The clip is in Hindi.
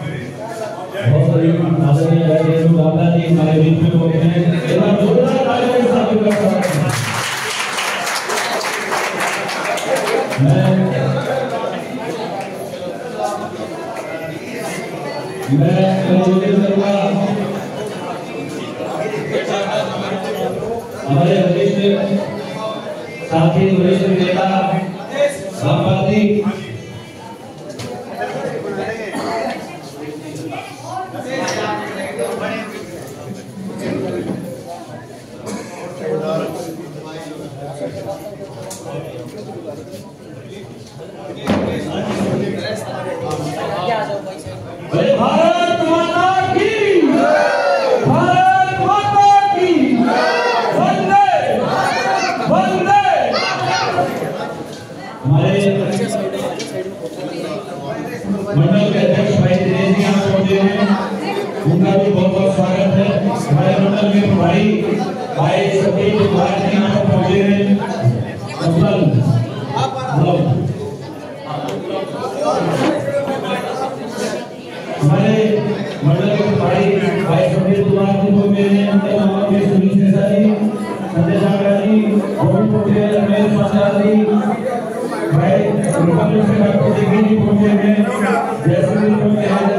आदरणीय रेणु दादा जी हमारे बीच में पहुंचे हैं। एक बार जोरदार तालियों के साथ स्वागत करते हैं। मैं निवेदन करूंगा हमारे वरिष्ठ साथी वरिष्ठ नेता रामपाल जी भारत माता की भारत माता की वंदे वंदे। हमारे मंडल के अध्यक्ष भाई दिनेश जी यहाँ पहुंचे हैं, उनका भी बहुत बहुत स्वागत है। हमारे मंडल के प्रभारी भाई सतीश कुमार जी यहाँ पहुंचे हैं। हमारे मंडल के भाई भाई सतीश कुमार जी को मेरे अंदर हमारे सुनील शेषा जी, संजय सागर जी, गोविंद पटेल, रमेश प्रसाद जी, भाई रुपा से डॉक्टर जी पहुंचे हैं, जैसे भी